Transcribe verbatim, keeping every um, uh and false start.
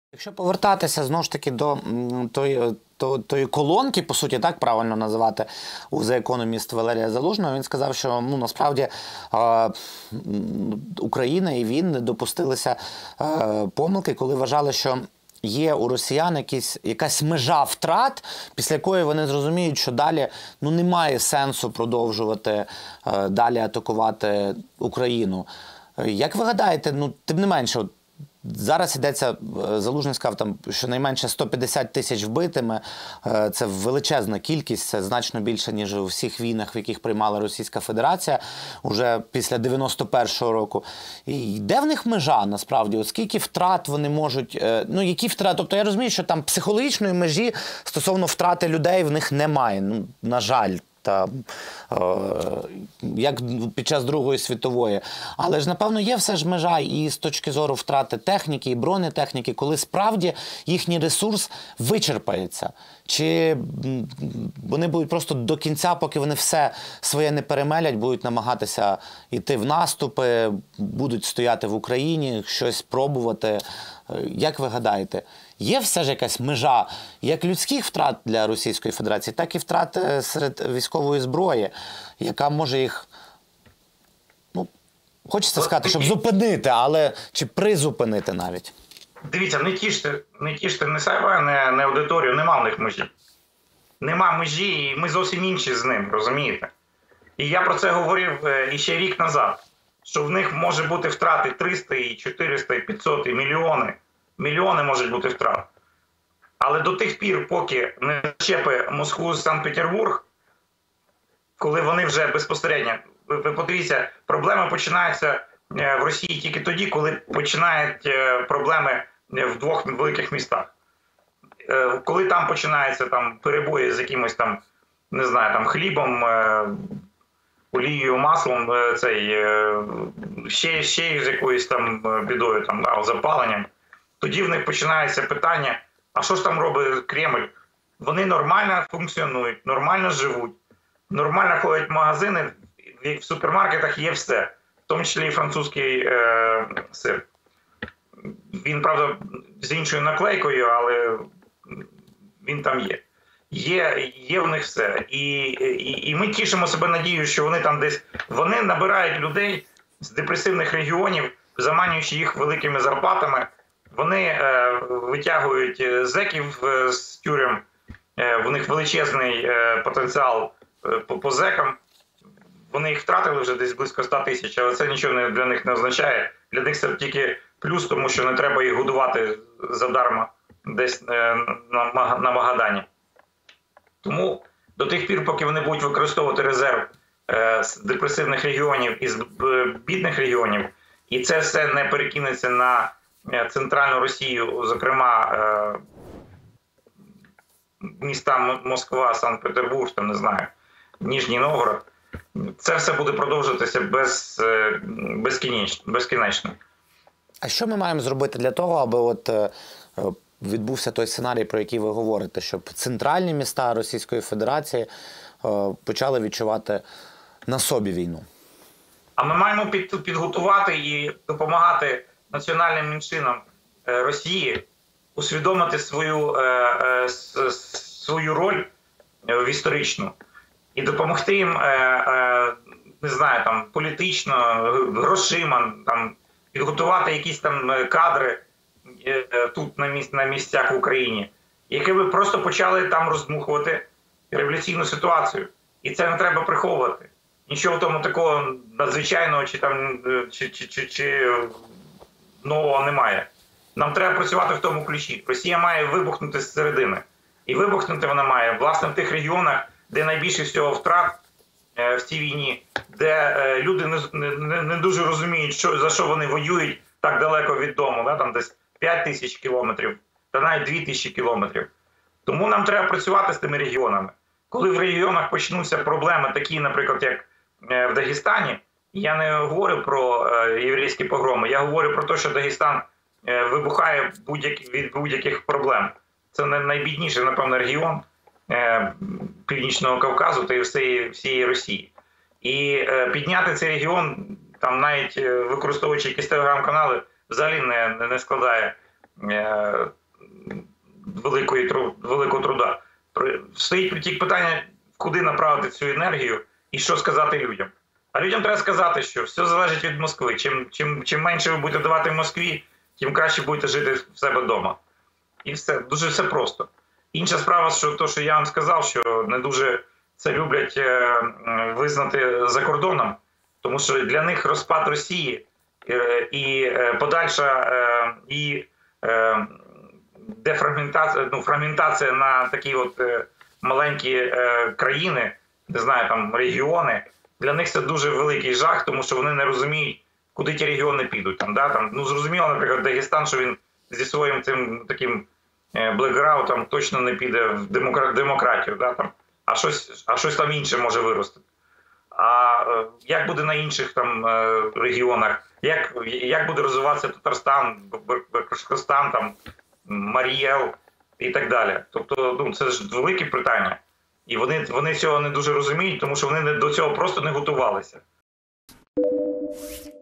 Якщо повертатися, знову ж таки, до м, тої, то, тої колонки, по суті, так правильно називати, у The Economist Валерія Залужного, він сказав, що, ну, насправді, е, Україна і він не допустилися е, помилки, коли вважали, що є у росіян якісь, якась межа втрат, після якої вони зрозуміють, що далі, ну, немає сенсу продовжувати е, далі атакувати Україну. Як ви гадаєте, ну, тим не менше, от, зараз йдеться, Залужний сказав, там, щонайменше сто п'ятдесят тисяч вбитими. Це величезна кількість, це значно більше, ніж у всіх війнах, в яких приймала Російська Федерація уже після дев'яносто першого року. І де в них межа, насправді? От скільки втрат вони можуть, ну, які втрати? Тобто я розумію, що там психологічної межі стосовно втрати людей в них немає, ну, на жаль. Та, е, як під час Другої світової. Але ж, напевно, є все ж межа і з точки зору втрати техніки і бронетехніки, коли справді їхній ресурс вичерпається. Чи вони будуть просто до кінця, поки вони все своє не перемелять, будуть намагатися йти в наступи, будуть стояти в Україні, щось пробувати. Як ви гадаєте, є все ж якась межа як людських втрат для Російської Федерації, так і втрат серед військової зброї, яка може їх, ну, хочеться сказати, щоб зупинити, але чи призупинити навіть? Дивіться, не тіште, не тіште не себе, не, не аудиторію, нема в них межі. Нема межі, і ми зовсім інші з ним, розумієте? І я про це говорив іще рік назад, що в них може бути втрати триста, і чотириста, і п'ятсот, і мільйони. Мільйони можуть бути втрат. Але до тих пір, поки не зачепи Москву з Санкт-Петербург, коли вони вже безпосередньо, ви подивіться, проблеми починаються в Росії тільки тоді, коли починають проблеми в двох великих містах. Коли там починаються там перебої з якимось там, не знаю, там хлібом, олією, маслом, цей, ще, ще з якоюсь там бідою, там, да, запаленням, тоді в них починається питання, а що ж там робить Кремль? Вони нормально функціонують, нормально живуть, нормально ходять в магазини, в супермаркетах є все, в тому числі і французький е, сир. Він, правда, з іншою наклейкою, але він там є. Є, є в них все. І, і, і ми тішимо себе надією, що вони там десь, вони набирають людей з депресивних регіонів, заманюючи їх великими зарплатами. Вони е, витягують зеків е, з тюрем, е, в них величезний е, потенціал е, по, по зекам. Вони їх втратили вже десь близько ста тисяч, але це нічого не, для них не означає. Для них це тільки плюс, тому що не треба їх годувати задарма десь е, на, на Магадані. Тому до тих пір, поки вони будуть використовувати резерв е, з депресивних регіонів і з бідних регіонів, і це все не перекинеться на центральну Росію, зокрема міста Москва, Санкт-Петербург, там, не знаю, Ніжній Новгород, це все буде продовжуватися без, безкінечно, безкінечно. А що ми маємо зробити для того, аби от відбувся той сценарій, про який ви говорите, щоб центральні міста Російської Федерації почали відчувати на собі війну? А ми маємо під, підготувати і допомагати національним меншинам Росії усвідомити свою, свою роль історичну і допомогти їм, не знаю, там, політично, грошима, там, підготувати якісь там кадри тут на, місць, на місцях в Україні, які би просто почали там роздмухувати революційну ситуацію. І це не треба приховувати. Нічого в тому такого надзвичайного чи там чи, чи, чи, чи нового немає. Нам треба працювати в тому ключі. Росія має вибухнути з середини. І вибухнути вона має, власне, в тих регіонах, де найбільше всього втрат е, в цій війні, де е, люди не, не, не дуже розуміють, що, за що вони воюють так далеко від дому, да? Там десь п'ять тисяч кілометрів, та навіть дві тисячі кілометрів. Тому нам треба працювати з тими регіонами. Коли в регіонах почнуться проблеми такі, наприклад, як е, в Дагестані, я не говорю про е, єврейські погроми, я говорю про те, що Дагестан е, вибухає будь-які, від будь-яких проблем. Це найбідніший, напевно, регіон е, Північного Кавказу та й всієї, всієї Росії. І е, підняти цей регіон, там навіть е, використовуючи якісь телеграм-канали, взагалі не, не складає е, великої, великого труда. Стоїть тільки питання, куди направити цю енергію і що сказати людям. А людям треба сказати, що все залежить від Москви. Чим, чим, чим менше ви будете давати в Москві, тим краще будете жити в себе вдома. І все. Дуже все просто. Інша справа, що то, що я вам сказав, що не дуже це люблять е, визнати за кордоном, тому що для них розпад Росії е, і е, подальша е, і е, дефрагментація, ну, фрагментація на такі от е, маленькі е, країни, не знаю, там регіони, для них це дуже великий жах, тому що вони не розуміють, куди ті регіони підуть. Там, да? Там, ну, зрозуміло, наприклад, Дагестан, що він зі своїм цим таким блекграутом точно не піде в демокра... демократію, да? Там, а, щось, а щось там інше може вирости. А е, як буде на інших там е, регіонах, як, як буде розвиватися Татарстан, Башкортостан, там, Маріел і так далі. Тобто, ну, це ж велике питання. І вони, вони цього не дуже розуміють, тому що вони не, до цього просто не готувалися.